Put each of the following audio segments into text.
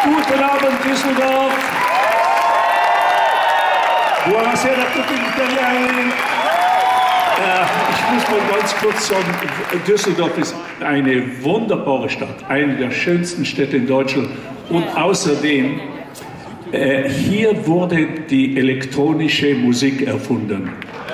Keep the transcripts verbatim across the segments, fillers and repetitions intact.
Guten Abend, Düsseldorf. Buonasera a tutti gli italiani. Ich muss mal ganz kurz sagen, Düsseldorf ist eine wunderbare Stadt, eine der schönsten Städte in Deutschland. Und außerdem, äh, hier wurde die elektronische Musik erfunden.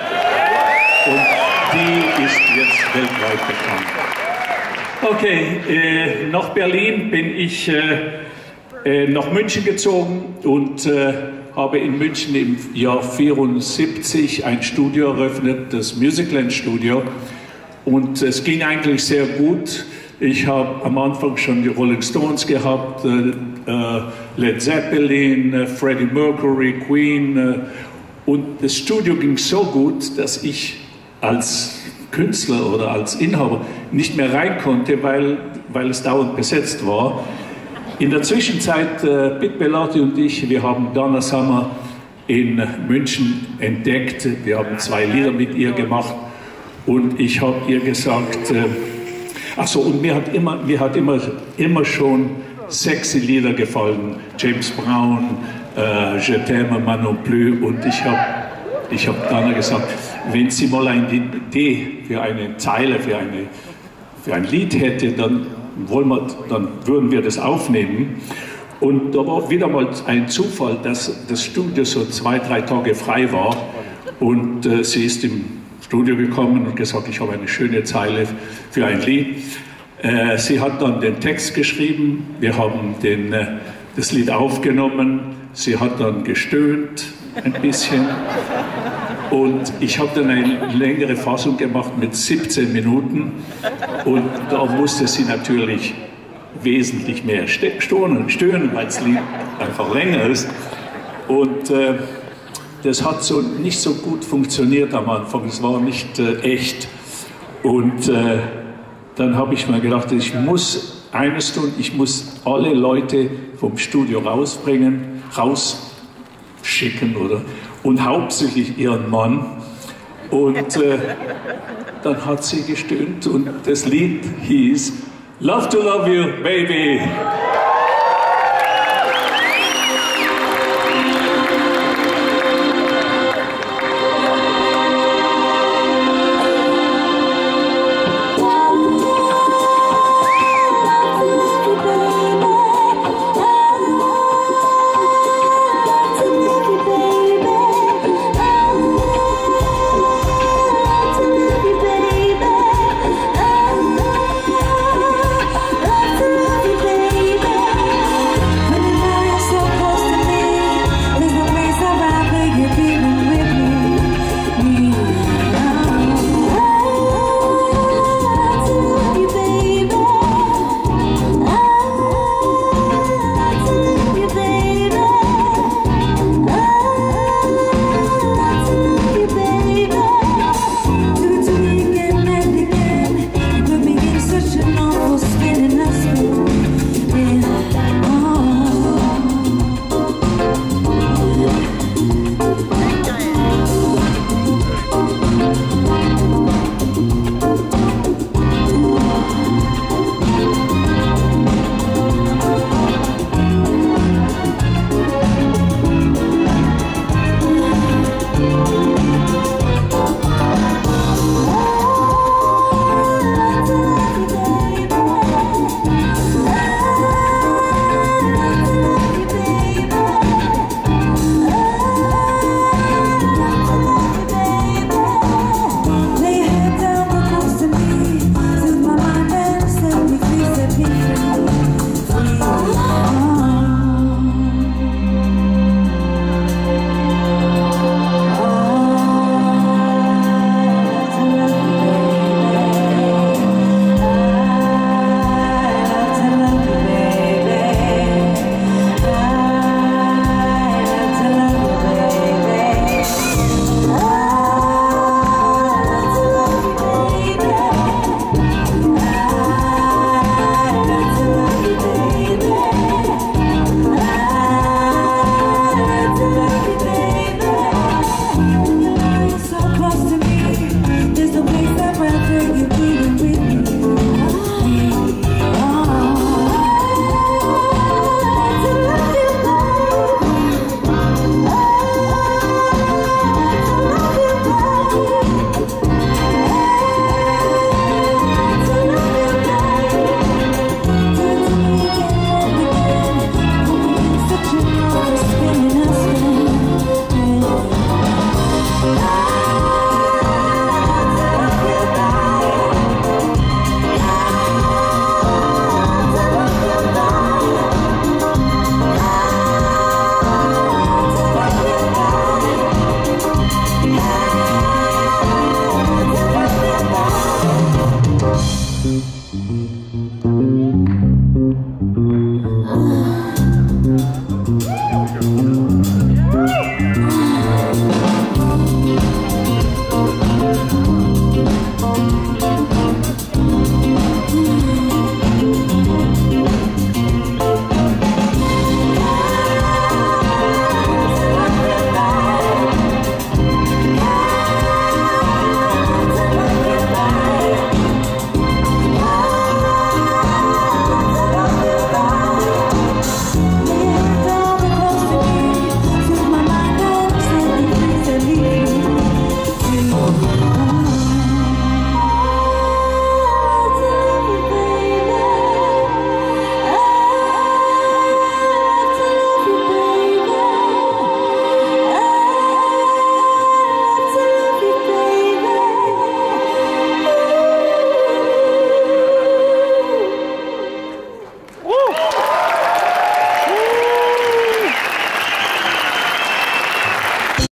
Und die ist jetzt weltweit bekannt. Okay, äh, nach Berlin bin ich äh, äh, nach München gezogen und äh, habe in München im Jahr vierundsiebzig ein Studio eröffnet, das Musicland Studio. Und es ging eigentlich sehr gut. Ich habe am Anfang schon die Rolling Stones gehabt, äh, äh, Led Zeppelin, äh, Freddie Mercury, Queen. Äh, und das Studio ging so gut, dass ich als Künstler oder als Inhaber nicht mehr rein konnte, weil, weil es dauernd besetzt war. In der Zwischenzeit, äh, Pete Bellotti und ich, wir haben Donna Summer in München entdeckt. Wir haben zwei Lieder mit ihr gemacht und ich habe ihr gesagt, äh, ach so, und mir hat immer, mir hat immer, immer schon sexy Lieder gefallen. James Brown, äh, Je t'aime moi non plus. Und ich habe ich hab Donna gesagt, wenn sie mal eine Idee für eine Zeile, für, eine, für ein Lied hätte, dann wollen wir, dann würden wir das aufnehmen. Und da war wieder mal ein Zufall, dass das Studio so zwei, drei Tage frei war. Und äh, sie ist im Studio gekommen und gesagt, ich habe eine schöne Zeile für ein Lied. Äh, sie hat dann den Text geschrieben, wir haben den, äh, das Lied aufgenommen. Sie hat dann gestöhnt ein bisschen. Und ich habe dann eine längere Fassung gemacht mit siebzehn Minuten und da musste sie natürlich wesentlich mehr stöhnen, stöhnen, weil das Lied einfach länger ist. Und äh, das hat so nicht so gut funktioniert am Anfang, es war nicht äh, echt. Und äh, dann habe ich mir gedacht, ich muss eines tun, ich muss alle Leute vom Studio rausbringen, rausschicken oder und hauptsächlich ihren Mann. Und äh, dann hat sie gestöhnt und das Lied hieß Love to Love You, Baby. Such an awful